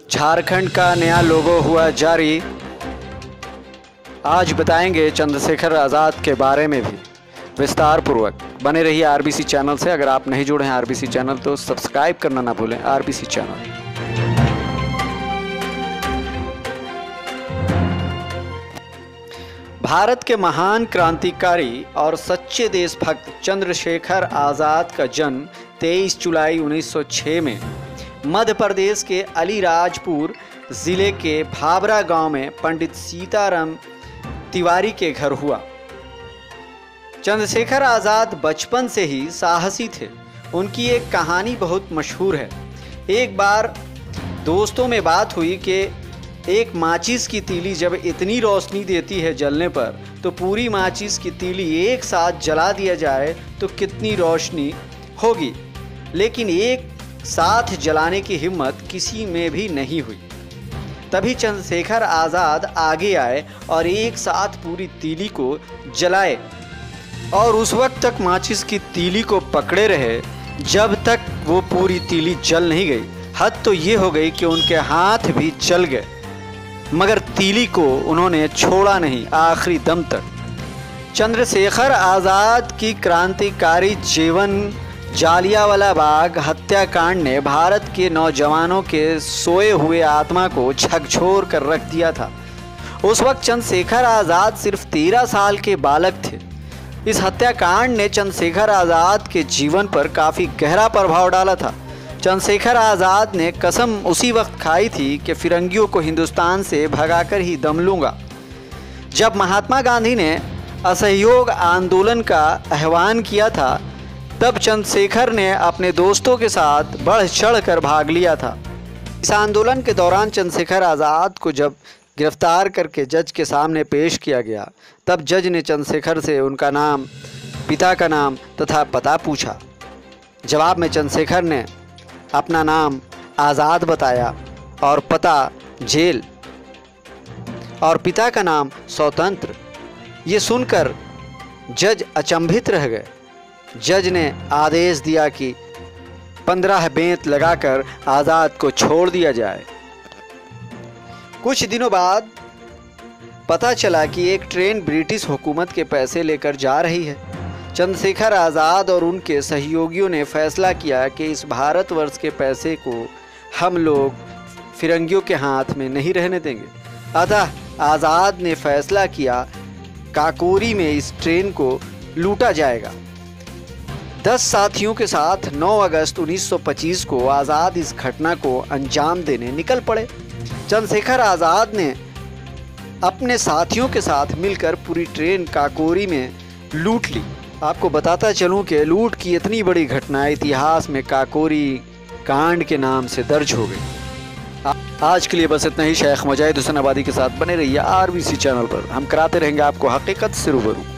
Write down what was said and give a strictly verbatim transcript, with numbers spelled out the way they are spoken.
झारखंड का नया लोगो हुआ जारी। आज बताएंगे चंद्रशेखर आज़ाद के बारे में भी विस्तार पूर्वक। बने रहिए आरबीसी चैनल से। अगर आप नहीं जुड़े हैं आरबीसी चैनल तो सब्सक्राइब करना ना भूलें आरबीसी चैनल। भारत के महान क्रांतिकारी और सच्चे देशभक्त चंद्रशेखर आज़ाद का जन्म तेईस जुलाई उन्नीस सौ छह में मध्य प्रदेश के अलीराजपुर ज़िले के भाबरा गांव में पंडित सीताराम तिवारी के घर हुआ। चंद्रशेखर आज़ाद बचपन से ही साहसी थे। उनकी एक कहानी बहुत मशहूर है। एक बार दोस्तों में बात हुई कि एक माचिस की तीली जब इतनी रोशनी देती है जलने पर, तो पूरी माचिस की तीली एक साथ जला दिया जाए तो कितनी रोशनी होगी। लेकिन एक साथ जलाने की हिम्मत किसी में भी नहीं हुई। तभी चंद्रशेखर आज़ाद आगे आए और एक साथ पूरी तीली को जलाए और उस वक्त तक माचिस की तीली को पकड़े रहे जब तक वो पूरी तीली जल नहीं गई। हद तो ये हो गई कि उनके हाथ भी जल गए, मगर तीली को उन्होंने छोड़ा नहीं आखिरी दम तक। चंद्रशेखर आज़ाद की क्रांतिकारी जीवन जालियांवाला बाग हत्याकांड ने भारत के नौजवानों के सोए हुए आत्मा को झकझोर कर रख दिया था। उस वक्त चंद्रशेखर आज़ाद सिर्फ तेरह साल के बालक थे। इस हत्याकांड ने चंद्रशेखर आज़ाद के जीवन पर काफ़ी गहरा प्रभाव डाला था। चंद्रशेखर आज़ाद ने कसम उसी वक्त खाई थी कि फिरंगियों को हिंदुस्तान से भगाकर ही दम लूँगा। जब महात्मा गांधी ने असहयोग आंदोलन का आह्वान किया था, तब चंद्रशेखर ने अपने दोस्तों के साथ बढ़ चढ़ कर भाग लिया था। इस आंदोलन के दौरान चंद्रशेखर आज़ाद को जब गिरफ्तार करके जज के सामने पेश किया गया, तब जज ने चंद्रशेखर से उनका नाम, पिता का नाम तथा पता पूछा। जवाब में चंद्रशेखर ने अपना नाम आज़ाद बताया और पता जेल और पिता का नाम स्वतंत्र। ये सुनकर जज अचंभित रह गए। जज ने आदेश दिया कि पंद्रह बेंत लगाकर आज़ाद को छोड़ दिया जाए। कुछ दिनों बाद पता चला कि एक ट्रेन ब्रिटिश हुकूमत के पैसे लेकर जा रही है। चंद्रशेखर आज़ाद और उनके सहयोगियों ने फैसला किया कि इस भारतवर्ष के पैसे को हम लोग फिरंगियों के हाथ में नहीं रहने देंगे। अतः आज़ाद ने फैसला किया काकोरी में इस ट्रेन को लूटा जाएगा। दस साथियों के साथ नौ अगस्त उन्नीस सौ पच्चीस को आज़ाद इस घटना को अंजाम देने निकल पड़े। चंद्रशेखर आज़ाद ने अपने साथियों के साथ मिलकर पूरी ट्रेन काकोरी में लूट ली। आपको बताता चलूं कि लूट की इतनी बड़ी घटना इतिहास में काकोरी कांड के नाम से दर्ज हो गई। आज के लिए बस इतना ही। शेख मुजाहिद हुसैन आबादी के साथ बने रहिए आरबीसी चैनल पर। हम कराते रहेंगे आपको हकीकत से रूबरू।